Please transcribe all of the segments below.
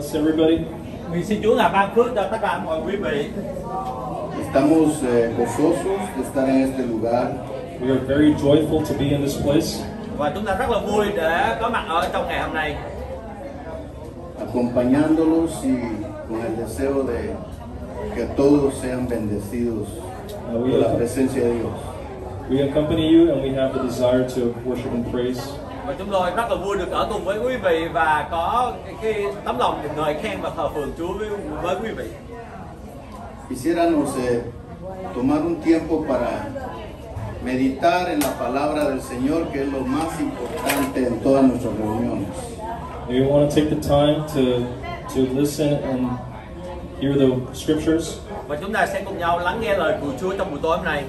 bless everybody. Nguyện xin Chúa ngài ban phước cho tất cả mọi quý vị. Estamos gozosos de estar en este lugar. We are very joyful to be in this place. Và chúng ta rất là vui để có mặt ở trong ngày hôm nay, acompañándolos y con el deseo de que todos sean bendecidos por la presencia de Dios. We accompany you and we have the desire to worship and praise. và chúng tôi rất là vui được ở cùng với quý vị và có cái tấm lòng ngợi khen và thờ phượng Chúa với quý vị. Quisiéramos tomar un tiempo para meditar en la palabra del Señor, que es lo más importante en todas nuestras reuniones. We want to take the time to listen and hear the scriptures. Và chúng ta sẽ cùng nhau lắng nghe lời của Chúa trong buổi tối hôm nay.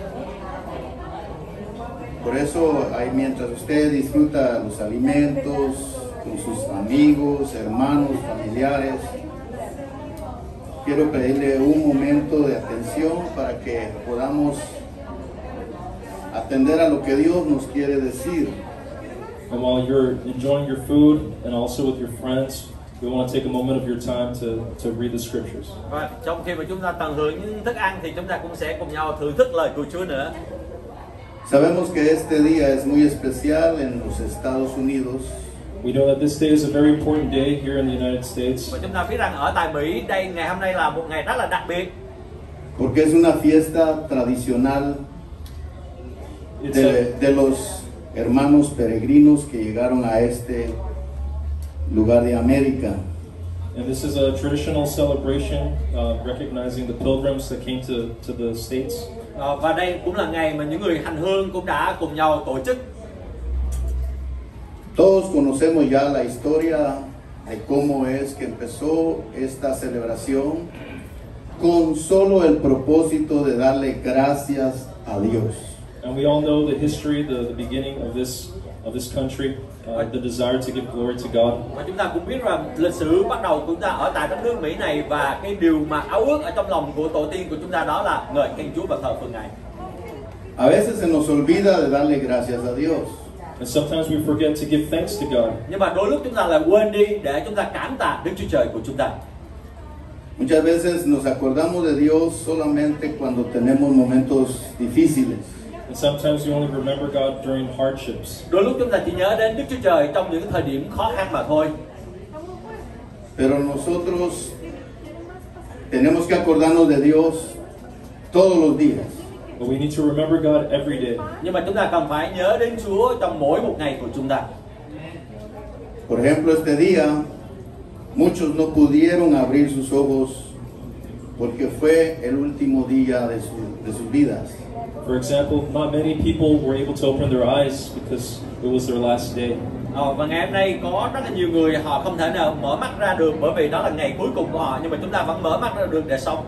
Por eso, mientras usted disfruta los alimentos con sus amigos, hermanos, familiares, quiero pedirle un momento de atención para que podamos atender a lo que Dios nos quiere decir. And while you're enjoying your food and also with your friends, we want to take a moment of your time to read the scriptures. Và trong khi mà chúng ta tận hưởng những thức ăn thì chúng ta cũng sẽ cùng nhau thưởng thức lời của Chúa nữa. Sabemos que este día es muy especial en los Estados Unidos. We know that this day is a very important day here in the United States. Và chúng ta biết rằng ở tại Mỹ đây ngày hôm nay là một ngày rất là đặc biệt. Porque es una fiesta tradicional de los hermanos peregrinos que llegaron a este lugar de América. And this is a traditional celebration recognizing the pilgrims that came to the States. Và đây cũng là ngày mà những người hành hương cũng đã cùng nhau tổ chức. Todos conocemos ya la historia de cómo es que empezó esta celebración con solo el propósito de darle gracias a Dios. And we all know the history, the beginning of this country, the desire to give glory to God. Và chúng ta cũng biết rằng lịch sử bắt đầu của chúng ta ở tại đất nước Mỹ này, và cái điều mà áo ước ở trong lòng của tổ tiên của chúng ta đó là ngợi khen Chúa và thờ phượng Ngài. A veces se nos olvida de darle gracias a Dios. And sometimes we forget to give thanks to God. Nhưng mà đôi lúc chúng ta lại quên đi để chúng ta cảm tạ Đức Chúa Trời của chúng ta. Muchas veces nos acordamos de Dios solamente cuando tenemos momentos difíciles. And sometimes we only remember God during hardships. Đôi lúc chúng ta chỉ nhớ đến Đức Chúa Trời trong những thời điểm khó khăn mà thôi. Pero nosotros tenemos que acordarnos de Dios todos los días. But we need to remember God every day. Nhưng mà chúng ta cần phải nhớ đến Chúa trong mỗi một ngày của chúng ta. Por ejemplo, este día muchos no pudieron abrir sus ojos porque fue el último día de sus vidas. For example, not many people were able to open their eyes because it was their last day. Và ngày hôm nay có rất là nhiều người họ không thể nào mở mắt ra được bởi vì đó là ngày cuối cùng của họ, nhưng mà chúng ta vẫn mở mắt ra được để sống.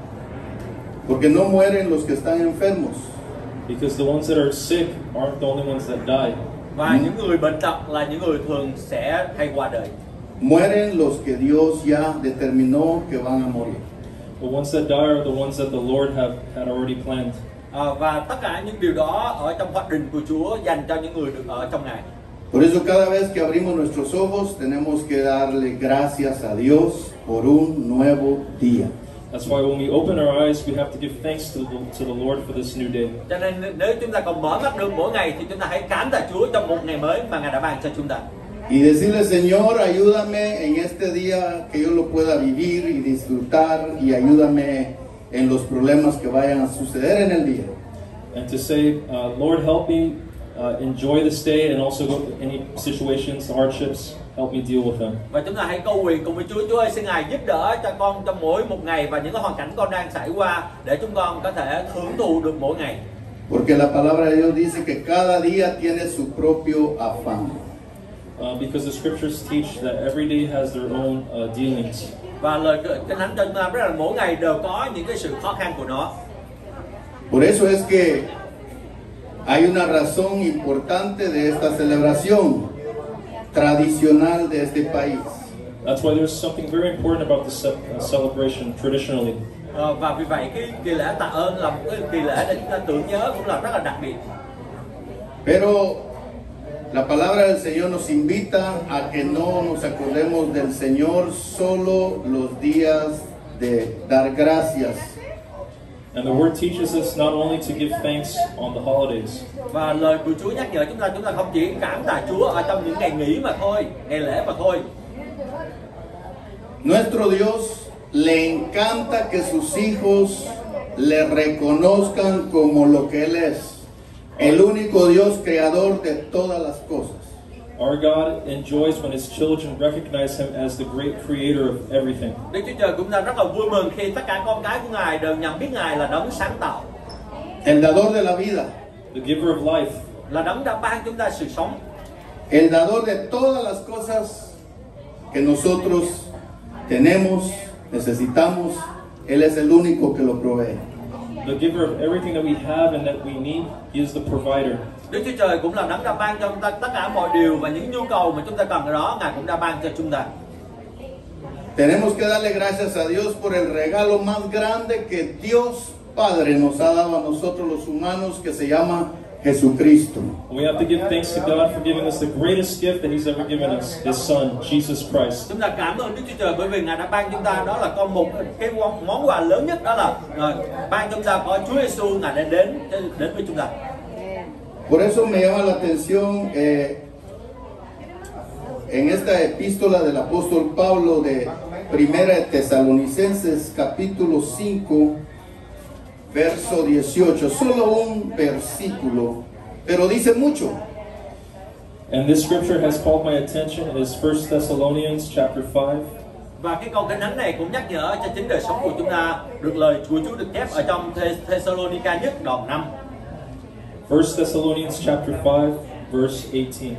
Porque no mueren los que están enfermos. Because the ones that are sick aren't the only ones that die. Và những người bệnh tật là những người thường sẽ hay qua đời. Mueren los que Dios ya determinó que van a morir. The ones that die are the ones that the Lord had already planned. Và tất cả những điều đó ở trong hoạch định của Chúa dành cho những người được ở trong Ngài. Por eso cada vez que abrimos nuestros ojos tenemos que darle gracias a Dios por un nuevo día. That's why when we open our eyes, we have to give thanks to the Lord for this new day. Cho nên nếu chúng ta còn mở mắt được mỗi ngày thì chúng ta hãy cảm tạ Chúa trong một ngày mới mà Ngài đã ban cho chúng ta. Y decirle, Señor, ayúdame en este día que yo lo pueda vivir y disfrutar, y ayúdame en los problemas que vayan a suceder en el día. And to say, Lord, help me enjoy this day, and also go any situations, hardships, help me deal with them. Và chúng ta hãy cầu nguyện cùng với Chúa. Chúa ơi, xin Ngài giúp đỡ cho con trong mỗi một ngày và những cái hoàn cảnh con đang trải qua để chúng con có thể hưởng thụ được mỗi ngày. Porque la palabra de Dios dice que cada día tiene su propio afán. Because the scriptures teach that every day has their own dealings. Và lời Kinh Thánh cho chúng ta biết là mỗi ngày đều có những cái sự khó khăn của nó. Por eso es que hay una razón importante de esta celebración tradicional de este país. That's why there's something very important about the celebration traditionally. Và vì vậy cái kỳ lễ tạ ơn là một cái kỳ lễ để chúng ta tưởng nhớ cũng là rất là đặc biệt. Pero La palabra del Señor nos invita a que no nos acordemos del Señor solo los días de dar gracias. And the word teaches us not only to give thanks on the holidays, Và lời của Chúa nhắc nhở chúng ta không chỉ cảm tạ Chúa ở trong những ngày nghỉ mà thôi, ngày lễ mà thôi. Nuestro Dios le encanta que sus hijos le reconozcan como lo que Él es, el único Dios creador de todas las cosas. our God enjoys when His children recognize Him as the great creator of everything. Đức Chúa Trời cũng rất là vui mừng khi tất cả con cái của Ngài đều nhận biết Ngài là đấng sáng tạo, El dador de la vida, The giver of life, là đấng đã ban chúng ta sự sống, el dador de todas las cosas que nosotros tenemos, necesitamos. Él es el único que lo provee. the giver of everything that we have and that we need. He is the provider. Đức Chúa Trời cũng là đấng đã ban cho chúng ta tất cả mọi điều và những nhu cầu mà chúng ta cần ở đó, Ngài cũng đã ban cho chúng ta. Tenemos que darle gracias a Dios por el regalo más grande que Dios Padre nos ha dado a nosotros los humanos, que se llama Jesucristo. We have to give thanks to God for giving us the greatest gift that He's ever given us, His Son, Jesus Christ. Chúng ta cảm ơn Đức Chúa Trời bởi vì Ngài đã ban chúng ta đó là một cái món quà lớn nhất, đó là ban chúng ta có Chúa Giêsu, Ngài đã đến với chúng ta. Por eso me llama la atención en esta epístola del apóstol Pablo de Primera de Tesalonicenses capítulo 5 verso 18, solo un versículo, pero dice mucho. And this scripture has called my attention. It is 1 Thessalonians chapter 5. Và cái câu kinh thánh này cũng nhắc nhở cho chính đời sống của chúng ta, được lời của Chúa được chép ở trong Thessalonica nhất đoạn 5. 1 Thessalonians chapter 5, verse 18.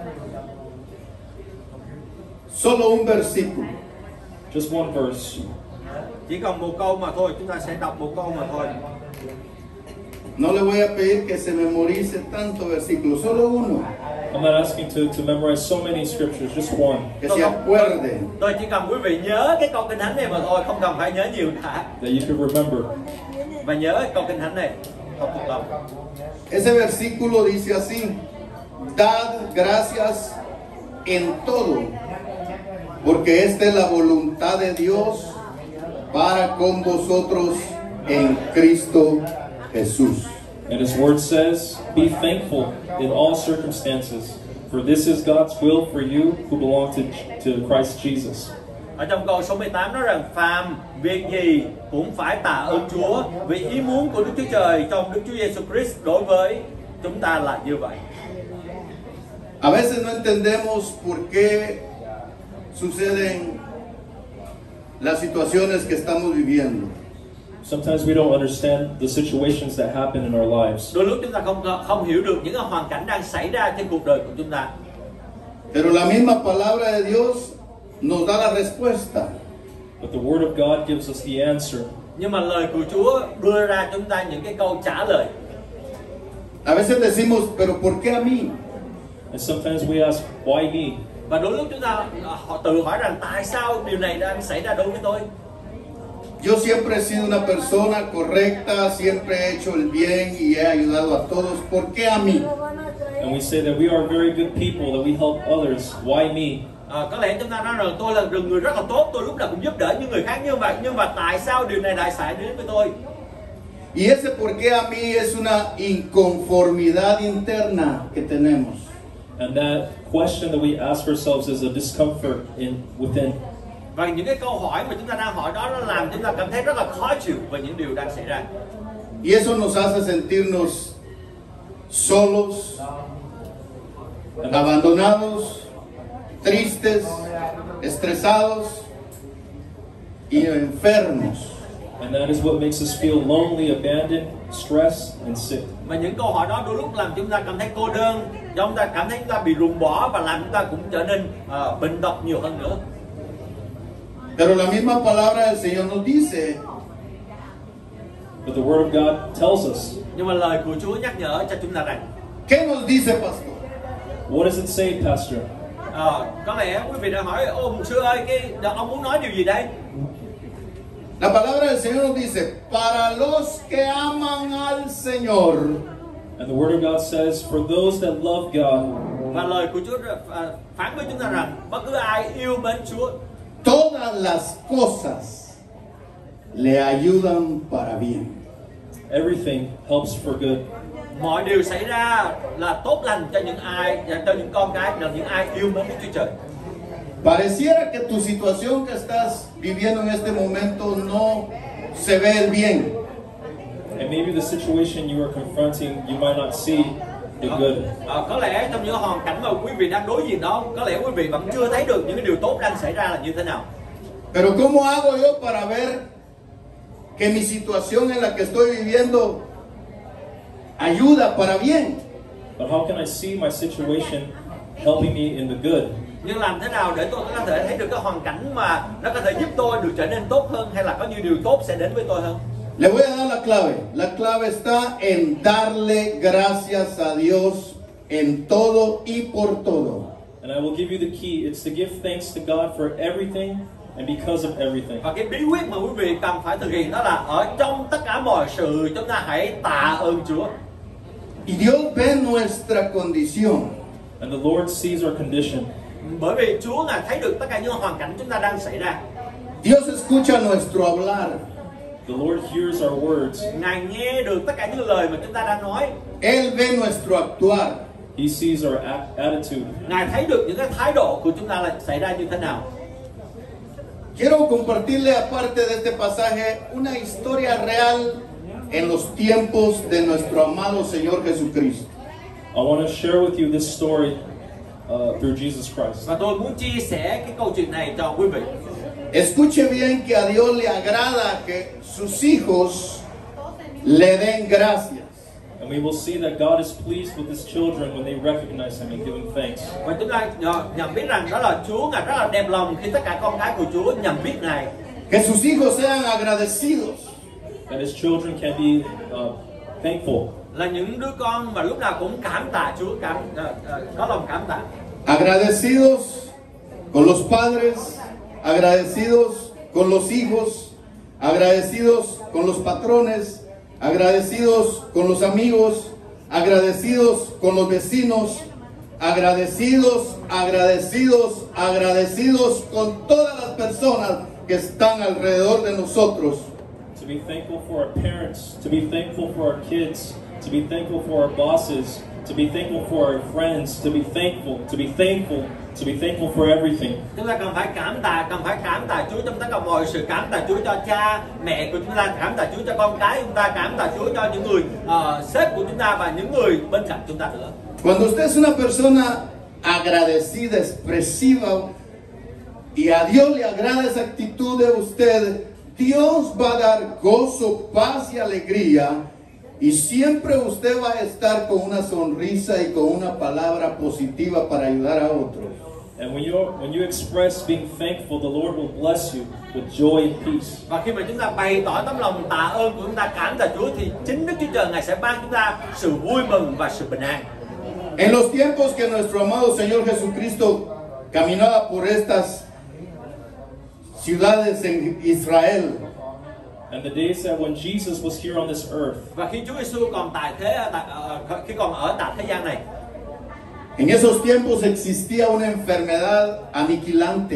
Solo un versículo. Just one verse. Chỉ còn một câu mà thôi, chúng ta sẽ đọc một câu mà thôi. No le voy a pedir que se memorice tanto versículo, solo uno, I'm not asking to memorize so many scriptures, just one. que se acuerde. Tôi chỉ cần quý vị nhớ cái câu kinh thánh này mà thôi, không cần phải nhớ nhiều cả. That you can remember. Và nhớ câu kinh thánh này không thuộc lòng. Ese versículo dice así: Dad gracias en todo, porque esta es la voluntad de Dios para con vosotros en Cristo Jesús. And His word says, be thankful in all circumstances, for this is God's will for you who belong to Christ Jesus. Ở trong câu số 18 nói rằng phàm việc gì cũng phải tạ ơn Chúa, vì ý muốn của Đức Chúa Trời trong Đức Chúa Giêsu Christ đối với chúng ta là như vậy. A veces no entendemos por qué suceden las situaciones que estamos viviendo. Sometimes we don't understand the situations that happen in our lives. Đôi lúc chúng ta không hiểu được những hoàn cảnh đang xảy ra trên cuộc đời của chúng ta. Pero la misma palabra de Dios nos da la respuesta. But the Word of God gives us the answer. Nhưng mà lời của Chúa đưa ra chúng ta những cái câu trả lời. A veces decimos, pero ¿por qué a mí? And sometimes we ask, why me? Và đôi lúc chúng ta tự hỏi rằng tại sao điều này đang xảy ra đối với tôi? Yo siempre he sido una persona correcta, siempre he hecho el bien y he ayudado a todos. ¿Por qué a mí? And we say that we are very good people, that we help others. Why me? Có lẽ chúng ta nói rằng tôi là người rất là tốt, tôi lúc nào cũng giúp đỡ những người khác như vậy. Nhưng mà tại sao điều này lại xảy đến với tôi? Y ese por qué a mí es una inconformidad interna que tenemos. And that question that we ask ourselves is a discomfort within. Và những cái câu hỏi mà chúng ta đang hỏi đó nó làm chúng ta cảm thấy rất là khó chịu về những điều đang xảy ra. Y eso nos hace sentirnos solos, abandonados, tristes, estresados y enfermos. And that is what makes us feel lonely, abandoned, stressed, and sick. Và những câu hỏi đó đôi lúc làm chúng ta cảm thấy cô đơn, chúng ta cảm thấy chúng ta bị ruồng bỏ và làm chúng ta cũng trở nên bệnh tật nhiều hơn nữa. Pero la misma palabra del Señor nos dice, But the Word of God tells us. Nhưng mà lời của Chúa nhắc nhở cho chúng ta rằng, ¿qué nos dice, pastor? What does it say, Pastor? Có lẽ quý vị đang hỏi, mục sư ơi, ông muốn nói điều gì đây? La palabra del Señor nos dice, para los que aman al Señor. And the Word of God says, for those that love God, Và lời của Chúa phán với chúng ta rằng bất cứ ai yêu mến Chúa, todas las cosas le ayudan para bien. Everything helps for good. mọi điều xảy ra là tốt lành cho những con cái, cho những ai yêu mến Đức Chúa Trời. Pareciera que tu situación que estás viviendo en este momento no se ve el bien. And maybe the situation you are confronting, you might not see the good. Có lẽ trong những hoàn cảnh mà quý vị đang đối diện đó, có lẽ quý vị vẫn chưa thấy được những cái điều tốt đang xảy ra là như thế nào. Pero ¿cómo hago yo para ver que mi situación en la que estoy viviendo ayuda para bien? But how can I see my situation helping me in the good? Nhưng làm thế nào để tôi có thể thấy được cái hoàn cảnh mà nó có thể giúp tôi được trở nên tốt hơn, hay là có nhiều điều tốt sẽ đến với tôi hơn? Le voy a dar la clave. La clave está en darle gracias a Dios en todo y por todo. And I will give you the key. It's to give thanks to God for everything and because of everything. Và cái bí quyết mà quý vị cần phải thực hiện đó là ở trong tất cả mọi sự chúng ta hãy tạ ơn Chúa. Y Dios ve nuestra condición. And the Lord sees our condition. Bởi vì Chúa Ngài thấy được tất cả những hoàn cảnh chúng ta đang xảy ra. Dios escucha nuestro hablar. The Lord hears our words. Ngài nghe được tất cả những lời mà chúng ta đang nói. Él ve nuestro actuar. He sees our attitude. Ngài thấy được những cái thái độ của chúng ta là xảy ra như thế nào. Quiero compartirle aparte de este pasaje una historia real en los tiempos de nuestro amado Señor Jesucristo. I want to share with you this story through Jesus Christ. Và tôi muốn chia sẻ cái câu chuyện này cho quý vị. Escuche bien que a Dios le agrada que sus hijos le den gracias. And we will see that God is pleased with His children when they recognize Him and giving thanks. Và chúng ta nhận biết rằng đó là Chúa Ngài rất là đẹp lòng khi tất cả con cái của Chúa nhận biết Ngài. Que sus hijos sean agradecidos. That His children can be thankful. Là những đứa con mà lúc nào cũng cảm tạ Chúa, có lòng cảm tạ. Agradecidos con los padres, agradecidos con los hijos, agradecidos con los patrones, agradecidos con los amigos, agradecidos con los vecinos, agradecidos, agradecidos, agradecidos con todas las personas que están alrededor de nosotros. To be thankful for our parents, to be thankful for our kids, to be thankful for our bosses, to be thankful for our friends, to be thankful, to be thankful, to be thankful for everything. Chúng ta cần phải cảm tạ Chúa trong tất cả mọi sự, cảm tạ Chúa cho cha, mẹ của chúng ta, cảm tạ Chúa cho con cái chúng ta, cảm tạ Chúa cho những người sếp của chúng ta và những người bên cạnh chúng ta nữa. Cuando usted es una persona agradecida, expresiva, y a Dios le agrada esa actitud de usted, Dios va a dar gozo, paz y alegría, y siempre usted va a estar con una sonrisa y con una palabra positiva para ayudar a otros. And when you express being thankful, the Lord will bless you with joy and peace. Và khi mà chúng ta bày tỏ tấm lòng tạ ơn của chúng ta, cảm tạ Chúa, thì chính Đức Chúa Trời Ngài sẽ ban chúng ta sự vui mừng và sự bình an. En los tiempos que nuestro amado Señor Jesucristo caminaba por estas ciudades en Israel, And the days that when Jesus was here on this earth, và khi Chúa Giêsu còn khi còn ở tại thế gian này, en esos tiempos existía una enfermedad aniquilante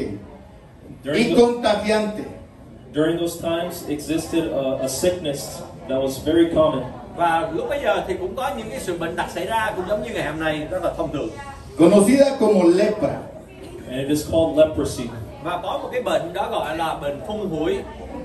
y contagiante. during those times existed a sickness that was very common. và lúc bấy giờ thì cũng có những cái sự bệnh tật xảy ra cũng giống như ngày hôm nay, rất là thông thường, Conocida como lepra. And it is called leprosy. và có một cái bệnh đó gọi là bệnh phun hủi.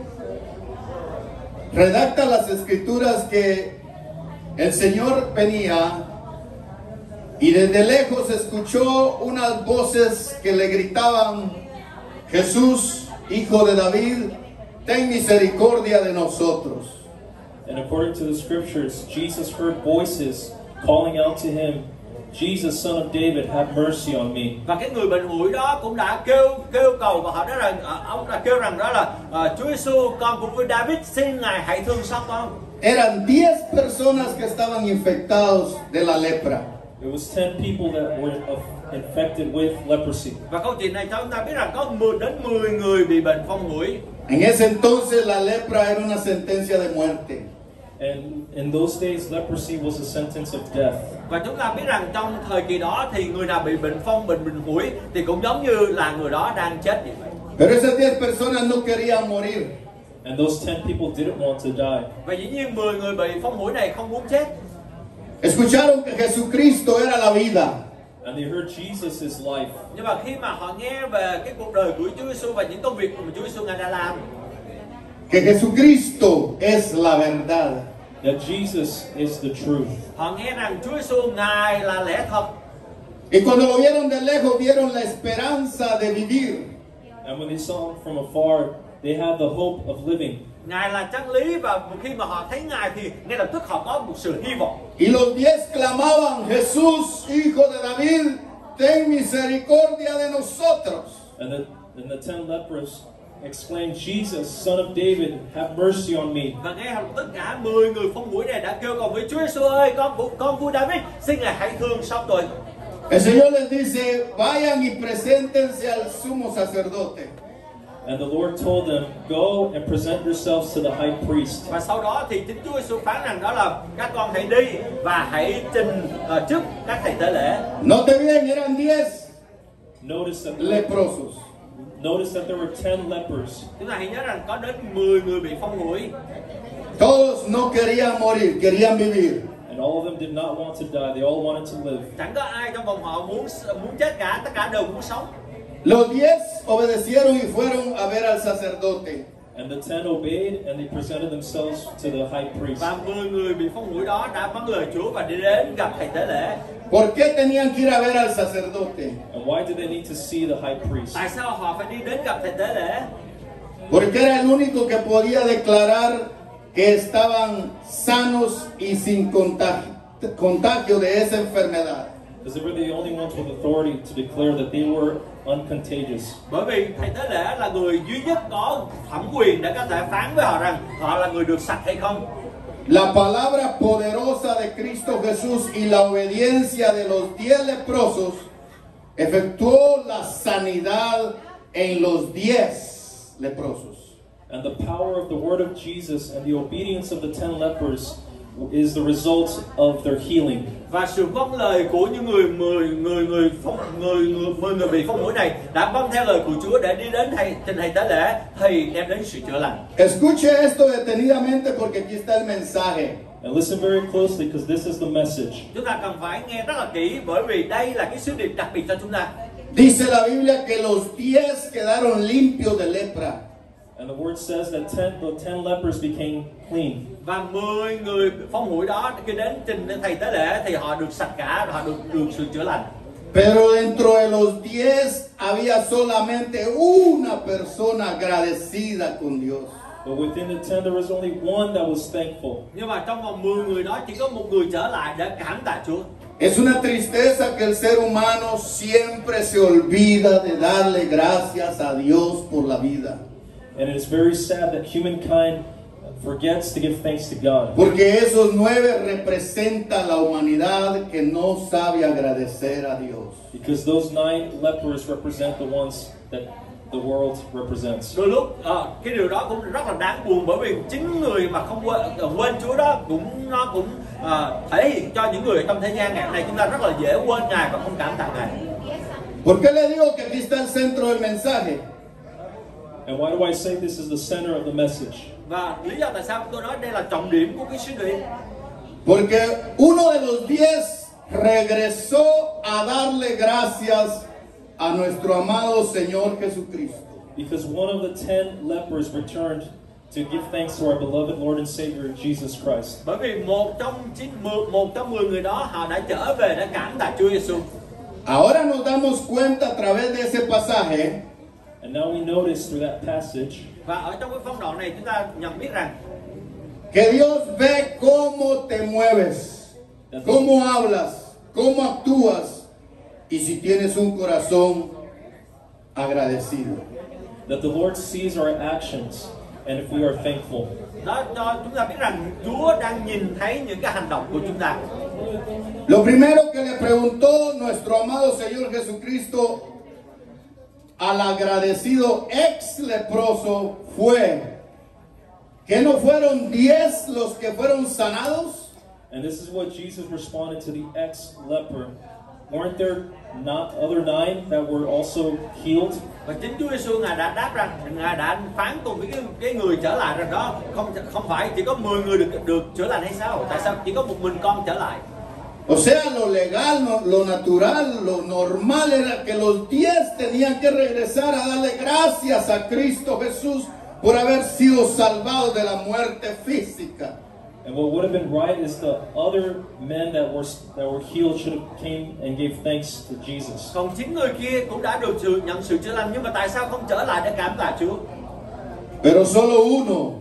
Redacta las escrituras que el Señor venía y desde lejos escuchó unas voces que le gritaban: Jesús, hijo de David, ten misericordia de nosotros. And according to the scriptures, Jesus heard voices calling out to him, Jesus, son of David, have mercy on me. Và cái người bệnh hủi đó cũng đã kêu cầu, và họ nói rằng ông đã kêu rằng đó là Chúa Giêsu, con của vua David, xin Ngài hãy thương xót con. Eran 10 personas que estaban infectados de la lepra. It was 10 people that were infected with leprosy. Và câu chuyện này cho chúng ta biết rằng có 10 người bị bệnh phong hủi. En ese entonces la lepra era una sentencia de muerte. And in those days, leprosy was a sentence of death. Và chúng ta biết rằng trong thời kỳ đó thì người nào bị bệnh phong, bệnh muỗi thì cũng giống như là người đó đang chết vậy. Pero esas 10 personas no querían morir. And those 10 people didn't want to die. Và dĩ nhiên 10 người bị phong muỗi này không muốn chết. Escucharon que Jesucristo era la vida. And they heard Jesus is life. Nhưng mà khi mà họ nghe về cái cuộc đời của Chúa Giêsu và những công việc mà Chúa Giêsu Ngài đã làm, Que Jesucristo es la verdad. That Jesus is the truth. họ nghe rằng Chúa Giêsu Ngài là lẽ thật. Y cuando lo vieron de lejos, vieron la esperanza de vivir. And when they saw him from afar, they had the hope of living. Ngài là chân lý và khi mà họ thấy Ngài thì ngay lập tức họ có một sự hy vọng. Y los 10 clamaban, Jesús, hijo de David, ten misericordia de nosotros. And the 10 lepers exclaimed, Jesus, son of David, have mercy on me. Và ngay lập tức cả 10 người phong muỗi này đã kêu cầu với Chúa Giêsu ơi, con vua David, xin Ngài hãy thương xót tôi. El Señor les dice, vayan y preséntense al sumo sacerdote. And the Lord told them, go and present yourselves to the high priest. Và sau đó thì chính Chúa Giêsu phán rằng đó là các con hãy đi và hãy trình trước các thầy tế lễ. Note bien, eran 10 Notice leprosos. that there were 10 lepers. Chúng ta hãy nhớ rằng có đến 10 người bị phong muỗi. Todos no querían morir, querían vivir. And all of them did not want to die. They all wanted to live. Chẳng có ai trong vòng họ muốn chết cả, tất cả đều muốn sống. Los 10 obedecieron y fueron a ver al sacerdote. And the 10 obeyed and they presented themselves to the high priest. Và 10 người bị phong muỗi đó đã vâng lời Chúa và đi đến gặp thầy tế lễ. ¿Por qué tenían que ir a ver al sacerdote? And why did they need to see the high priest? Tại sao họ phải đi đến gặp thầy tế lễ? Porque era el único que podía declarar que estaban sanos y sin contagio de esa enfermedad. Because they were the only ones with authority to declare that they were uncontagious. Bởi vì thầy tế lễ là người duy nhất có thẩm quyền để có thể phán với họ rằng họ là người được sạch hay không. La palabra poderosa de Cristo Jesús y la obediencia de los 10 leprosos efectuó la sanidad en los 10 leprosos. And the power of the word of Jesus and the obedience of the 10 lepers is the result of their healing. Và sự vâng lời của những người bị phong muỗi này đã vâng theo lời của Chúa để đi đến trình thầy tế lễ thì đem đến sự chữa lành. Escuche esto detenidamente porque aquí está el mensaje. And listen very closely because this is the message. Chúng ta cần phải nghe rất là kỹ bởi vì đây là cái sứ điệp đặc biệt cho chúng ta. Dice la Biblia que los 10 quedaron limpios de lepra. And the word says that the 10 lepers became clean. Và 10 người phong muỗi đó khi đến trình thầy tế lễ thì họ được sạch cả, họ được sự chữa lành. Pero dentro de los 10 había solamente una persona agradecida con Dios. But within the 10 there was only one that was thankful. Nhưng mà trong vòng 10 người đó chỉ có một người trở lại để cảm tạ Chúa. Es una tristeza que el ser humano siempre se olvida de darle gracias a Dios por la vida. And it is very sad that humankind forgets to give thanks to God. Porque esos 9 representan la humanidad que no sabe agradecer a Dios. Because those 9 lepers represent the ones that the world represents. Đôi lúc cái điều đó cũng rất là đáng buồn bởi vì chính người mà không quên Chúa đó nó cũng thể hiện cho những người trong thế gian ngày hôm nay chúng ta rất là dễ quên Ngài và không cảm tạ Ngài. ¿Por qué le digo que aquí está el centro del mensaje? And why do I say this is the center of the message? Và lý do tại sao tôi nói đây là trọng điểm của cái sứ điệp? Porque uno de los 10 regresó a darle gracias a nuestro amado Señor Jesucristo. Because one of the 10 lepers returned to give thanks to our beloved Lord and Savior Jesus Christ. Bởi vì một trong 10 người đó họ đã trở về để cảm tạ Chúa Giêsu. Ahora nos damos cuenta a través de ese pasaje. And now we notice through that passage Và ở trong cái phong đoạn này chúng ta nhận biết rằng que Dios ve cómo te mueves, cómo hablas, cómo actúas y si tienes un corazón agradecido. that the Lord sees our actions and if we are thankful. đó cho chúng ta biết rằng Chúa đang nhìn thấy những cái hành động của chúng ta. Lo primero que le preguntó nuestro amado Señor Jesucristo al agradecido ex leproso fue: ¿Que no fueron 10 los que fueron sanados? And this is what Jesus responded to the ex-leper. Weren't there not other 9 that were also healed? Và chính Chúa Giêsu Ngài đã đáp rằng, Ngài đã phán cùng với cái người trở lại rằng đó, không phải chỉ có 10 người được chữa lành hay sao? Tại sao chỉ có một mình con trở lại? O sea, lo legal, lo natural, lo normal era que los 10 tenían que regresar a darle gracias a Cristo Jesús por haber sido salvados de la muerte física. And what would have been right is the other men that were healed should have came and gave thanks to Jesus. Còn 9 người kia cũng đã được nhận sự chữa lành, nhưng mà tại sao không trở lại để cảm tạ Chúa? Pero solo uno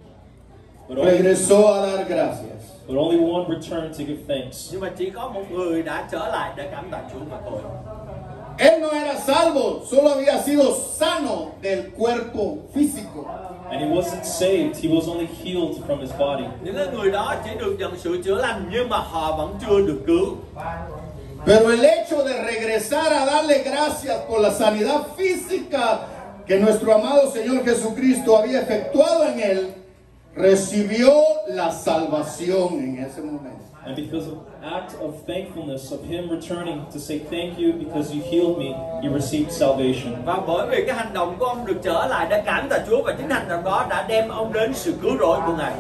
regresó a dar gracias. But only one returned to give thanks. Nhưng mà chỉ có một người đã trở lại để cảm tạ Chúa mà thôi. Él no era salvo, solo había sido sano del cuerpo físico. And he wasn't saved, he was only healed from his body. Những người đó chỉ được nhận sự chữa lành nhưng mà họ vẫn chưa được cứu. Pero el hecho de regresar a darle gracias por la sanidad física que nuestro amado Señor Jesucristo había efectuado en él, recibió la salvación en ese momento. And because of act of thankfulness of him returning to say thank you because you healed me, he received salvation. Và bởi vì cái hành động của ông được trở lại để cảm tạ Chúa, và chính hành động đó đã đem ông đến sự cứu rỗi của Ngài.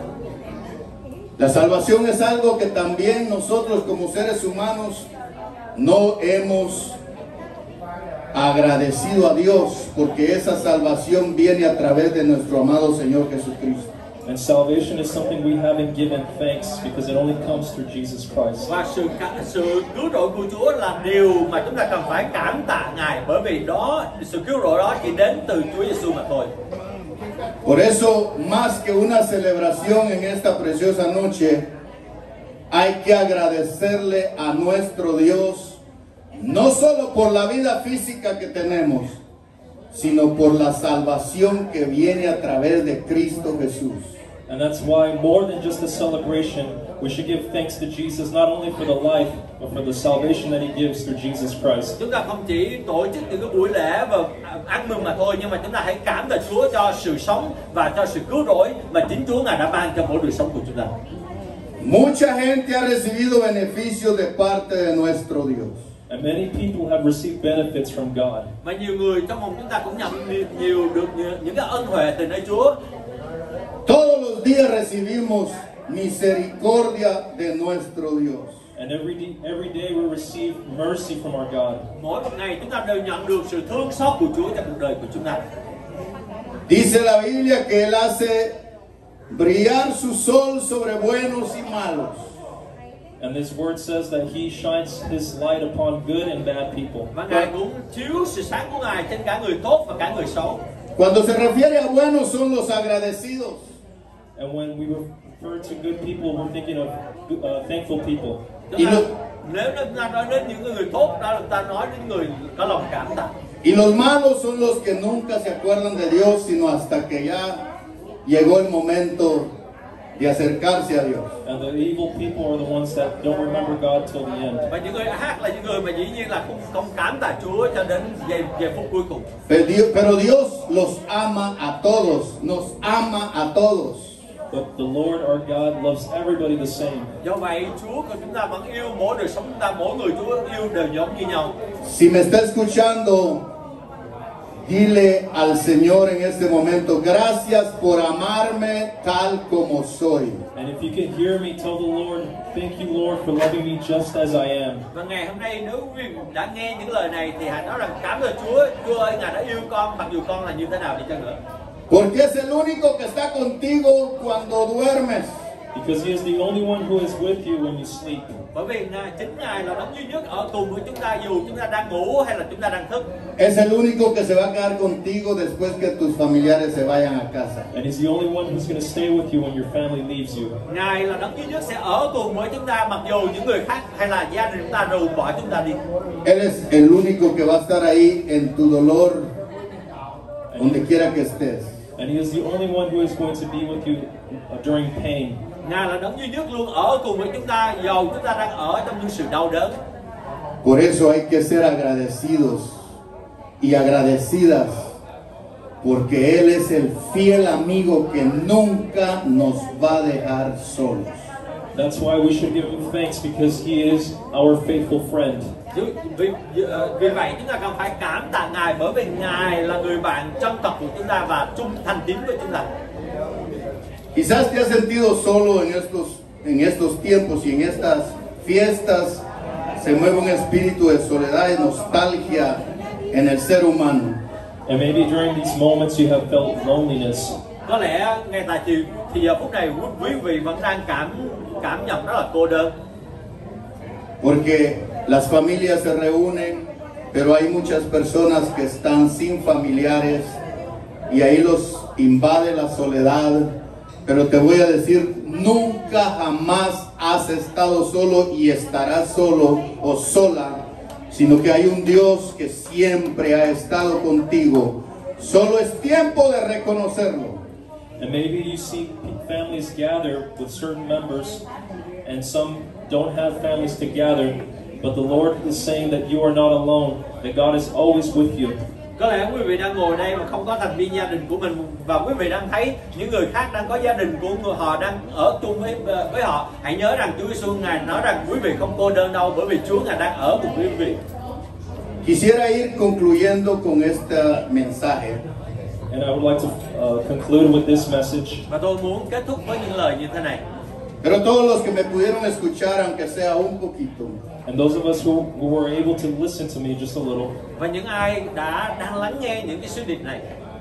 La salvación es algo que también nosotros como seres humanos no hemos agradecido a Dios, porque esa salvación viene a través de nuestro amado Señor Jesucristo. And salvation is something we haven't given thanks because it only comes through Jesus Christ. Và sự cứu rỗi của Chúa là điều mà chúng ta cần phải cảm tạ Ngài, bởi vì đó sự cứu rỗi đó chỉ đến từ Chúa Giêsu mà thôi. Por eso, más que una celebración en esta preciosa noche, hay que agradecerle a nuestro Dios, no solo por la vida física que tenemos, sino por la salvación que viene a través de Cristo Jesús. And that's why, more than just a celebration, we should give thanks to Jesus not only for the life, but for the salvation that he gives through Jesus Christ. Chúng ta không chỉ tổ chức những cái buổi lễ và ăn mừng mà thôi, nhưng mà chúng ta hãy cảm tạ Chúa cho sự sống và cho sự cứu rỗi mà chính Chúa Ngài đã ban cho mỗi đời sống của chúng ta. Mucha gente ha recibido beneficios de parte de nuestro Dios. And many people have received benefits from God. Và nhiều người trong vòng chúng ta cũng nhận được những cái ân huệ từ nơi Chúa. Todos los días recibimos misericordia de nuestro Dios. And every day we receive mercy from our God. Mỗi một ngày chúng ta đều nhận được sự thương xót của Chúa trong cuộc đời của chúng ta. Dice la Biblia que Él hace brillar su sol sobre buenos y malos. And this word says that he shines his light upon good and bad people. Và Ngài cũng chiếu sự sáng của Ngài trên cả người tốt và cả người xấu. Cuando se refiere a buenos son los agradecidos. And when we refer to good people, we're thinking of thankful people. Nếu chúng ta nói đến những người tốt, đó là chúng ta nói đến người có lòng cảm tạ. Y los malos son los que nunca se acuerdan de Dios, sino hasta que ya llegó el momento de acercarse a Dios. And the evil people are the ones that don't remember God till the end. Và những người ác là những người mà dĩ nhiên là không cảm tạ Chúa cho đến giây phút cuối cùng. Pero Dios los ama a todos, nos ama a todos. But the Lord our God loves everybody the same. Do vậy Chúa của chúng ta vẫn yêu mỗi đời sống chúng ta, mỗi người Chúa yêu đều giống như nhau. Si me está escuchando, dile al Señor en este momento, gracias por amarme tal como soy. And if you can hear me, tell the Lord, thank you Lord for loving me just as I am. Và ngày hôm nay nếu quý vị đã nghe những lời này thì hãy nói rằng cảm ơn Chúa, Chúa ơi Ngài đã yêu con mặc dù con là như thế nào đi chăng nữa. Porque es el único que está contigo cuando duermes. Because he is the only one who is with you when you sleep. Bởi vì chính Ngài là đấng duy nhất ở cùng với chúng ta dù chúng ta đang ngủ hay là chúng ta đang thức. Es el único que se va a quedar contigo después que tus familiares se vayan a casa. And he's the only one who's going to stay with you when your family leaves you. Ngài là đấng duy nhất sẽ ở cùng với chúng ta mặc dù những người khác hay là gia đình chúng ta rời bỏ chúng ta đi. Él es el único que va a estar ahí en tu dolor, donde quiera que estés. And he is the only one who is going to be with you during pain. Ngài là đấng duy nhất luôn ở cùng với chúng ta dầu chúng ta đang ở trong những sự đau đớn. Por eso hay que ser agradecidos y agradecidas porque Él es el fiel amigo que nunca nos va a dejar solos. That's why we should give him thanks, because he is our faithful friend. Vì vậy chúng ta cần phải cảm tạ Ngài, bởi vì Ngài là người bạn chân thật của chúng ta và trung thành tín với chúng ta. Quizás te has sentido solo en estos tiempos y en estas fiestas. Se mueve un espíritu de soledad y nostalgia en el ser humano. And maybe during these moments you have felt loneliness. Có lẽ ngay tại thì giờ phút này quý vị vẫn đang cảm nhận rất là cô đơn. Porque las familias se reúnen, pero hay muchas personas que están sin familiares y ahí los invade la soledad. Pero te voy a decir, nunca jamás has estado solo y estarás solo o sola, sino que hay un Dios que siempre ha estado contigo. Solo es tiempo de reconocerlo. And maybe you see families gather with certain members, and some don't have families to gather, but the Lord is saying that you are not alone, that God is always with you. Có lẽ quý vị đang ngồi đây mà không có thành viên gia đình của mình, và quý vị đang thấy những người khác đang có gia đình của họ đang ở chung với họ. Hãy nhớ rằng Chúa Giêsu Ngài nói rằng quý vị không cô đơn đâu, bởi vì Chúa Ngài đang ở cùng quý vị. Quisiera ir concluyendo con este mensaje. And I would like to conclude with this message. Và tôi muốn kết thúc với những lời như thế này. Pero todos los que me pudieron escuchar, aunque sea un poquito, And those of us who were able to listen to me just a little. Và những ai đang lắng nghe những cái sứ điệp này.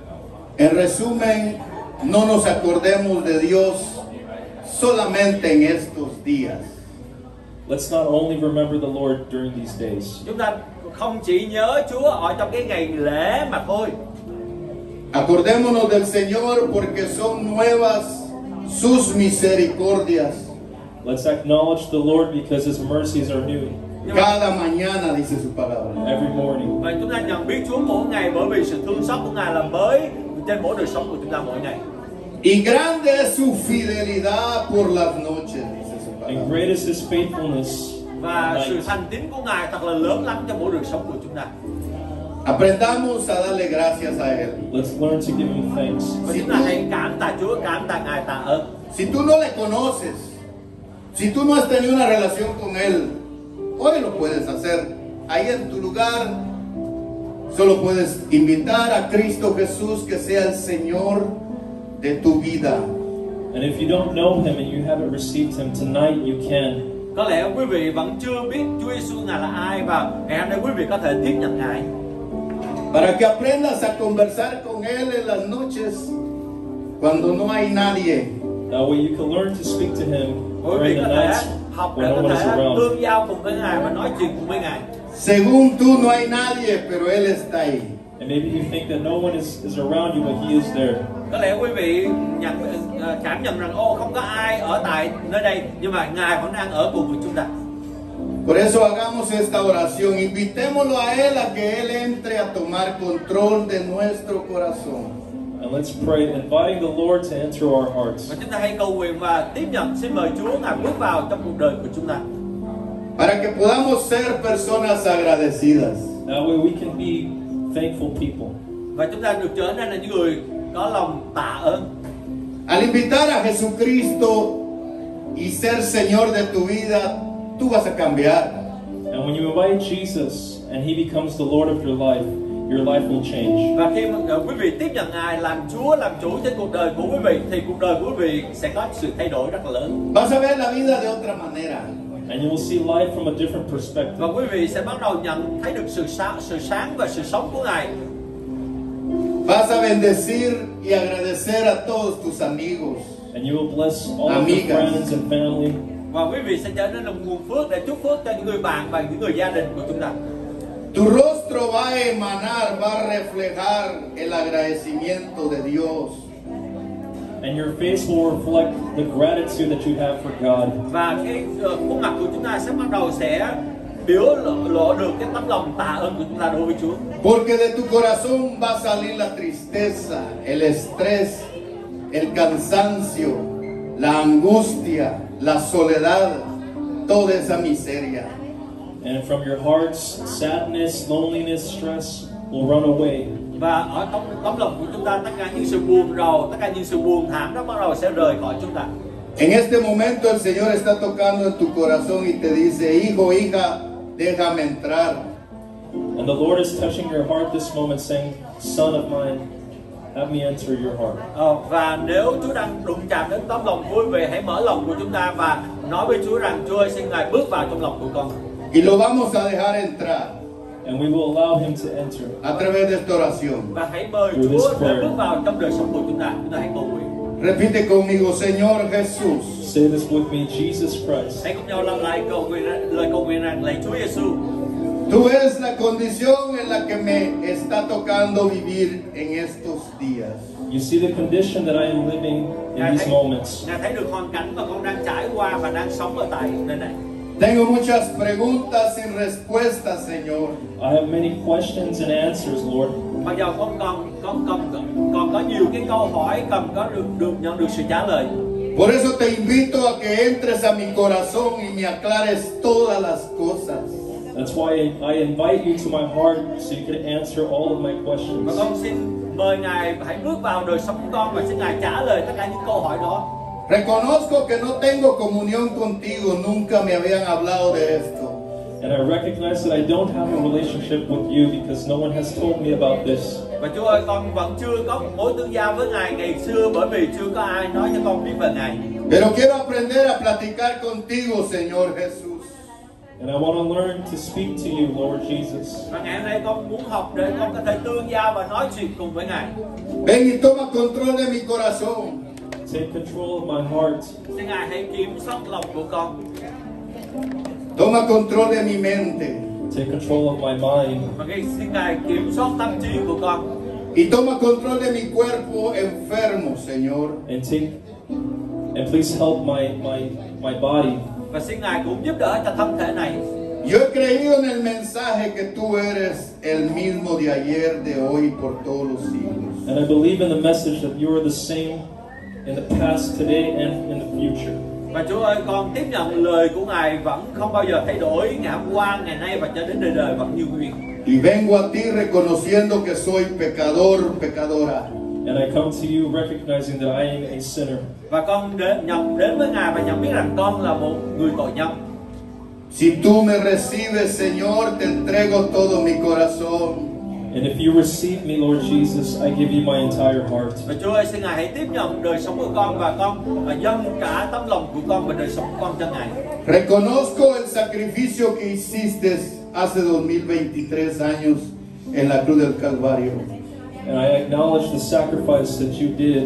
En resumen, no nos acordemos de Dios solamente en estos días. Let's not only remember the Lord during these days. Chúng ta không chỉ nhớ Chúa ở trong cái ngày lễ mà thôi. Acordémonos del Señor porque son nuevas sus misericordias. Let's acknowledge the Lord because His mercies are new Cada mañana, dice su palabra. every morning. Và chúng ta nhận biết Chúa mỗi ngày, bởi vì sự thương xót của Ngài là mới trên mỗi đời sống của chúng ta mỗi ngày. Y grande es su fidelidad por las noches, dice su And palabra. great is His faithfulness. Và sự Night. thành tín của Ngài thật là lớn lắm trong mỗi đời sống của chúng ta. Aprendamos a darle gracias a Él. Let's learn to give Him thanks. Và chúng ta hãy cảm tạ Chúa, cảm tạ Ngài, tạ ơn. Si tú no le conoces, si tú no has tenido una relación con Él, hoy lo puedes hacer. Ahí en tu lugar, solo puedes invitar a Cristo Jesús que sea el Señor de tu vida. And if you don't know Him and you haven't received Him tonight, you can. Có lẽ quý vị vẫn chưa biết Chúa Giêsu Ngài là ai, và ngày hôm nay quý vị có thể tiếp nhận Ngài. Para que aprendas a conversar con Él en las noches cuando no hay nadie. That way you can learn to speak to Him Quý during vị the có thể nights học when để no có one is thể around. tương giao cùng với Ngài và nói chuyện cùng với Ngài. Según tú no hay nadie, pero Él está ahí. And maybe you think that no one is around you, but He is there. Có lẽ quý vị cảm nhận rằng không có ai ở tại nơi đây, nhưng mà Ngài vẫn đang ở cùng với chúng ta. Por eso hagamos esta oración, invitémoslo a Él a que Él entre a tomar control de nuestro corazón. And let's pray, inviting the Lord to enter our hearts. Và chúng ta hãy cầu nguyện và tiếp nhận, xin mời Chúa Ngài bước vào trong cuộc đời của chúng ta. Para que podamos ser personas agradecidas. That way we can be thankful people. Và chúng ta được trở nên là những người có lòng tạ ơn. Al invitar a Jesucristo y ser Señor de tu vida, tú vas a cambiar. And when you invite Jesus and He becomes the Lord of your life will change. Và khi mà quý vị tiếp nhận Ngài làm Chúa, làm chủ trên cuộc đời của quý vị, thì cuộc đời của quý vị sẽ có sự thay đổi rất là lớn. Vas a ver la vida de otra manera. And you will see life from a different perspective. Và quý vị sẽ bắt đầu thấy được sự sáng và sự sống của Ngài. Vas a bendecir y agradecer a todos tus amigos. And you will bless all of your friends and family. Và quý vị sẽ trở nên là nguồn phước để chúc phước cho những người bạn và những người gia đình của chúng ta. Tu rostro va a emanar, va a reflejar el agradecimiento de Dios. And your face will reflect the gratitude that you have for God. Và cái khuôn mặt của chúng ta sẽ bắt đầu biểu lộ được cái tấm lòng tạ ơn của chúng ta đối với Chúa. Porque de tu corazón va a salir la tristeza, el estrés, el cansancio, la angustia, la soledad, toda esa miseria. And from your hearts, sadness, loneliness, stress will run away. Và ở trong tấm lòng của chúng ta, tất cả những sự buồn rầu, tất cả những sự buồn thảm đó bắt đầu sẽ rời khỏi chúng ta. En este momento el Señor está tocando en tu corazón y te dice, hijo, hija, déjame entrar. And the Lord is touching your heart this moment, saying, Son of mine, have me enter your heart. Và nếu Chúa đang đụng chạm đến tấm lòng vui vẻ, hãy mở lòng của chúng ta và nói với Chúa rằng, Chúa ơi, xin Ngài bước vào trong lòng của con. Y lo vamos a dejar entrar And we will allow Him to enter. a través de esta oración. Và hãy mời Chúa để bước vào trong đời sống của chúng ta. Chúng ta hãy cầu nguyện. Repite conmigo, Señor Jesús, Say this with me, Jesus Christ. Hãy cùng nhau lặp lại lời cầu nguyện rằng, lạy Chúa Giêsu, tú eres la condición en la que me está tocando vivir en estos días. You see the condition that I am living in these moments. Ngài thấy được hoàn cảnh mà con đang trải qua và đang sống ở tại nơi này. Tengo muchas preguntas sin respuestas, Señor. I have many questions and answers, Lord. Mặc dù con có nhiều cái câu hỏi cần có nhận được sự trả lời. Por eso te invito a que entres a mi corazón y me aclares todas las cosas. That's why I invite you to my heart so you can answer all of my Và questions. con xin mời Ngài hãy bước vào đời sống của con và xin Ngài trả lời tất cả những câu hỏi đó. Reconozco que no tengo comunión contigo, nunca me habían hablado de esto. And I recognize that I don't have a relationship with you because no one has told me about this. Và Chúa ơi, con vẫn chưa có một mối tương giao với Ngài ngày xưa bởi vì chưa có ai nói cho con biết về Ngài. Pero quiero aprender a platicar contigo, Señor Jesús. And I want to learn to speak to you, Lord Jesus. Và ngày hôm nay con muốn học để con có thể tương giao và nói chuyện cùng với Ngài. Ven y toma control de mi corazón. Take control of my heart. Xin Ngài hãy kiểm soát lòng của con. Toma control de mi mente. Take control of my mind. Và xin Ngài kiểm soát tâm trí của con. Y toma control de mi cuerpo enfermo, Señor. And please help my body. Và xin Ngài cũng giúp đỡ cho thân thể này. Yo he creído en el mensaje que tú eres el mismo de ayer, de hoy, y por todos los siglos. And I believe in the message that you are the same in the past, today, and in the future. Và Chúa ơi, con tiếp nhận lời của Ngài vẫn không bao giờ thay đổi, ngày hôm qua, ngày nay và cho đến đời đời vẫn như nguyên. Y vengo a ti reconociendo que soy pecador, pecadora. And I come to you recognizing that I am a sinner. Và con đến với Ngài và nhận biết rằng con là một người tội nhân. Si tú me recibes, Señor, te entrego todo mi corazón. And if you receive me, Lord Jesus, I give you my entire heart. Và Chúa ơi, xin Ngài hãy tiếp nhận đời sống của con và con dâng cả tấm lòng của con và đời sống của con cho Ngài. Reconozco el sacrificio que hiciste hace 2023 años en la cruz del Calvario. And I acknowledge the sacrifice that you did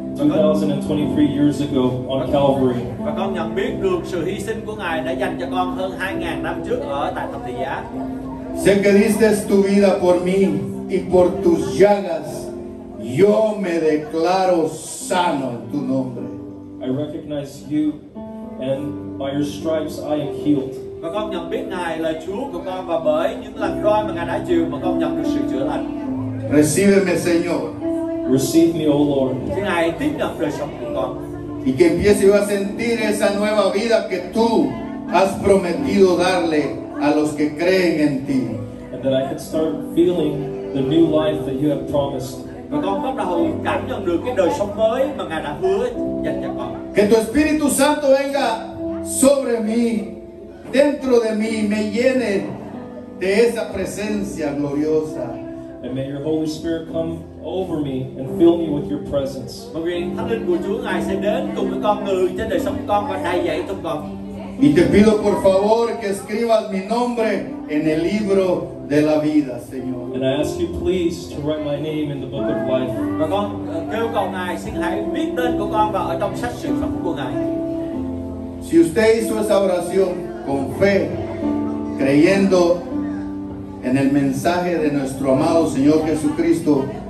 2023 years ago on Calvary. Và con nhận biết được sự hy sinh của Ngài đã dành cho con hơn 2.000 năm trước ở tại thập tự giá. Sé que diste tu vida por mí y por tus llagas yo me declaro sano en tu nombre. I recognize you, and by your stripes I am healed. Và con nhận biết Ngài là Chúa của con và bởi những lần roi mà Ngài đã chịu mà con nhận được sự chữa lành. Recíbeme, Señor. Receive me, O Lord. Xin Ngài tiếp nhận đời sống của con. Y que empiece yo a sentir esa nueva vida que tú has prometido darle a los que creen en ti. And that I could start feeling the new life that you have promised. Và con bắt đầu cảm nhận được cái đời sống mới mà Ngài đã hứa dành cho con. Que tu Espíritu Santo venga sobre mí, dentro de mí, me llene de esa presencia gloriosa. And may your Holy Spirit come over me and fill me with your presence. Và nguyện Thánh Linh của Chúa Ngài sẽ đến cùng với con người trên đời sống của con và đầy dẫy trong con. Y te pido por favor que escribas mi nombre en el libro de la vida, Señor. And I ask you please to write my name in the book of life. Và con kêu cầu Ngài xin hãy viết tên của con vào ở trong sách sự sống của Ngài. Si usted hizo esa oración con fe, creyendo en el mensaje de nuestro amado Señor Jesucristo,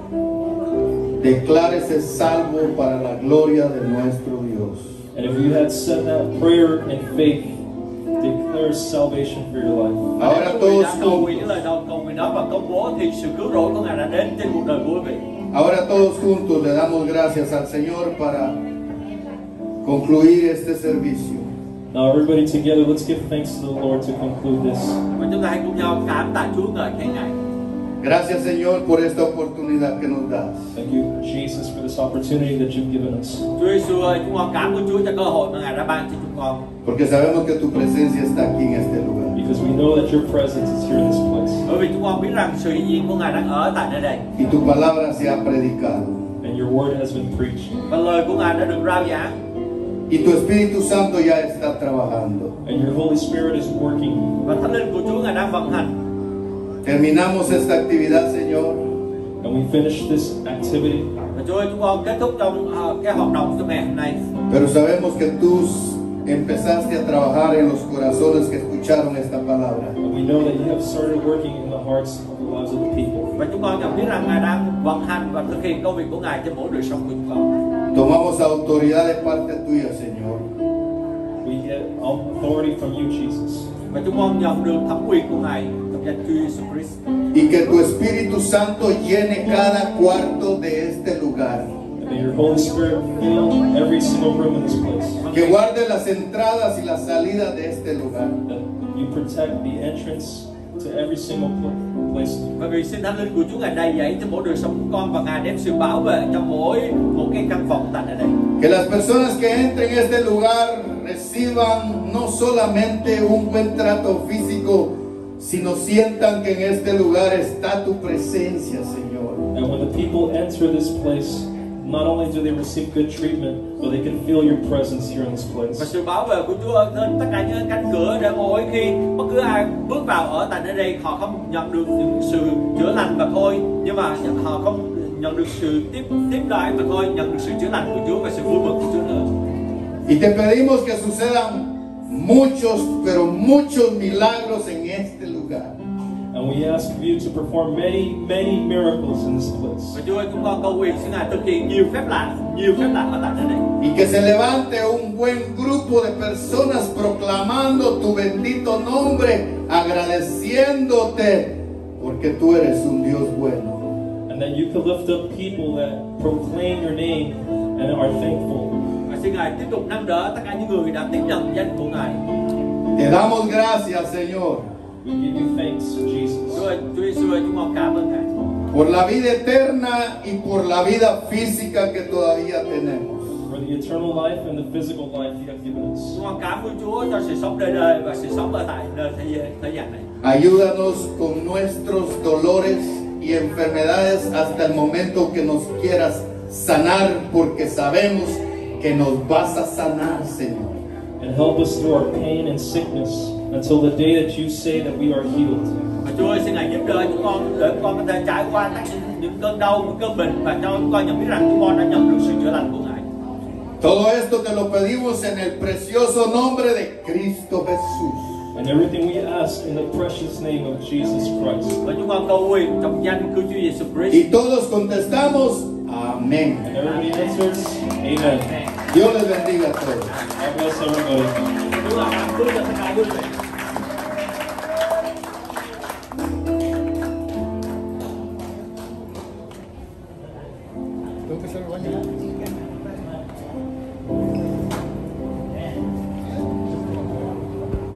declárese salvo para la gloria de nuestro Dios. And if you had said that prayer in faith, declare salvation for your life. Ahora Quý vị todos đã cầu nguyện juntos, lời đầu cầu nguyện đó và công bố thì sự cứu rỗi của Ngài đã đến trên cuộc đời của quý vị. ahora todos juntos le damos gracias al Señor para concluir este servicio. Now everybody together, let's give thanks to the Lord to conclude this. Và chúng ta hãy cùng nhau cảm tạ Chúa ngợi khen Ngài. Gracias, Señor, por esta oportunidad que nos das. Thank you, Jesus, for this opportunity that you've given us. Chúa Giêsu ơi, chúng con cảm ơn Chúa cho cơ hội mà Ngài đã ban cho chúng con. Porque sabemos que tu presencia está aquí en este lugar. Because we know that your presence is here in this place. Bởi vì chúng con biết rằng sự hiện diện của Ngài đang ở tại nơi đây. Y tu palabra se ha predicado. And your word has been preached. Và lời của Ngài đã được rao giảng. Y tu Espíritu Santo ya está trabajando. And your Holy Spirit is working. Và Thánh Linh của Chúa Ngài đang vận hành. Terminamos esta actividad, Señor. And we finish this activity. Và Chúa ơi, chúng con kết thúc trong cái hoạt động trong ngày hôm nay. Pero sabemos que tú empezaste a trabajar en los corazones que escucharon esta palabra. And we know that you have started working in the hearts of the lives of the people. Và chúng con nhận biết rằng Ngài đang vận hành và thực hiện công việc của Ngài trên mỗi đời sống của chúng con. Tomamos autoridad de parte tuya, Señor. We get authority from you, Jesus. Và chúng con nhận được thẩm quyền của Ngài trong danh Chúa Giêsu Christ. Y que tu Espíritu Santo llene cada cuarto de este lugar. And may your Holy Spirit fill every single room in this place. Que guarde las entradas y las salidas de este lugar. That you protect the entrance to every single place. Và vì xin Thánh Linh của Chúa Ngài đầy dẫy cho mỗi đời sống của con và Ngài đem sự bảo vệ cho mỗi một cái căn phòng tại nơi đây. Que las personas que entren en este lugar reciban no solamente un buen trato físico, sino sientan que en este lugar está tu presencia, Señor. And when the people enter this place, not only do they receive good treatment, but they can feel your presence here in this Và place. sự bảo vệ của Chúa trên tất cả những cánh cửa để mỗi khi bất cứ ai bước vào ở tại nơi đây, họ không nhận được những sự chữa lành mà thôi, nhưng mà họ không nhận được sự tiếp đãi mà thôi, nhận được sự chữa lành của Chúa và sự vui mừng của Chúa nữa. Y te pedimos que sucedan muchos, pero muchos milagros en este lugar. And we ask of you to perform many, many miracles in this place. Và Chúa ơi, chúng con cầu nguyện xin Ngài thực hiện nhiều phép lạ ở tại nơi đây. Y que se levante un buen grupo de personas proclamando tu bendito nombre, agradeciéndote, porque tú eres un Dios bueno. And that you could lift up people that proclaim your name and are thankful. Và xin Ngài tiếp tục nâng đỡ tất cả những người đã tiếp nhận danh của Ngài. Te damos gracias, Señor, We give you thanks, Jesus, Chúa ơi, Chúa Giêsu ơi, chúng con cảm ơn Ngài. por la vida eterna y por la vida física que todavía tenemos. for the eternal life and the physical life you have given us. Chúng con cảm ơn Chúa cho sự sống đời đời và sự sống ở tại nơi thế gian này. Ayúdanos con nuestros dolores y enfermedades hasta el momento que nos quieras sanar, porque sabemos que nos vas a sanar, Señor. And help us through our pain and sickness until the day that you say that we are healed. Và Chúa ơi, xin Ngài giúp đỡ chúng con để chúng con có thể trải qua những cơn đau, những cơn bệnh và cho chúng con nhận biết rằng chúng con đã nhận được sự chữa lành của Ngài. Todo esto te lo pedimos en el precioso nombre de Cristo Jesús. And everything we ask in the precious name of Jesus Christ. Và chúng con cầu nguyện trong danh của Chúa Giêsu Christ. Y todos contestamos, amén. And everybody answers, Amen. Dios les bendiga a todos. God bless everybody. Chúa là ban phước cho tất cả quý vị. Tengo que hacer el baño.